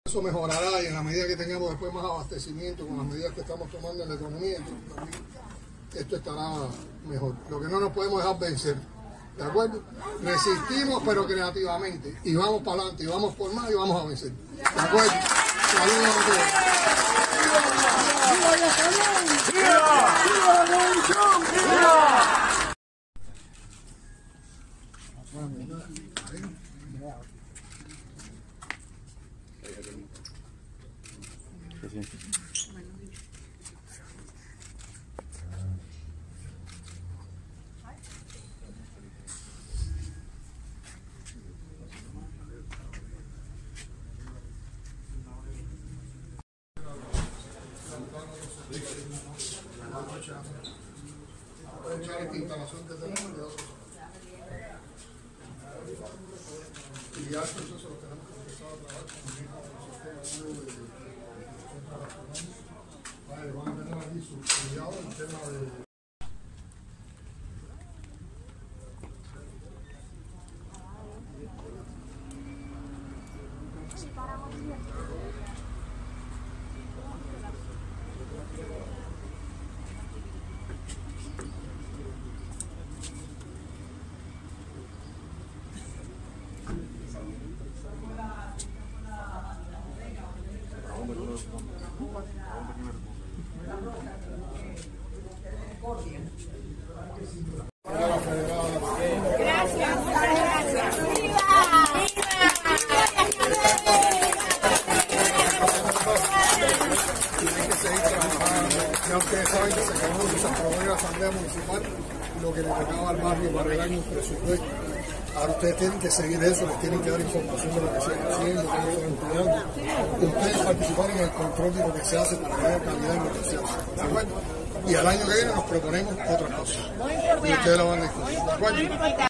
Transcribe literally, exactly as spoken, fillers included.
Eso mejorará y en la medida que tengamos después más abastecimiento con las medidas que estamos tomando en la economía, esto estará mejor. Lo que no nos podemos dejar vencer, ¿de acuerdo? Resistimos pero creativamente y vamos para adelante y vamos por más y vamos a vencer, ¿de acuerdo? Saludos a todos. Sí. Aprovechar esta instalación que tenemos de dos y ya eso lo tenemos que empezar a trabajar con el sistema nuevo de vale, van a tener aquí su cuidado en el tema de ya ustedes saben que se acabó de desaprobar la Asamblea Municipal lo que le tocaba al barrio para el año presupuesto. Ahora ustedes tienen que seguir eso, les tienen que dar información de lo que se está haciendo, cómo se están estudiando. Ustedes participan en el control de lo que se hace para que haya calidad en lo que se hace. ¿De acuerdo? Y al año que viene nos proponemos otras cosas. Y ustedes lo van a discutir. ¿De acuerdo?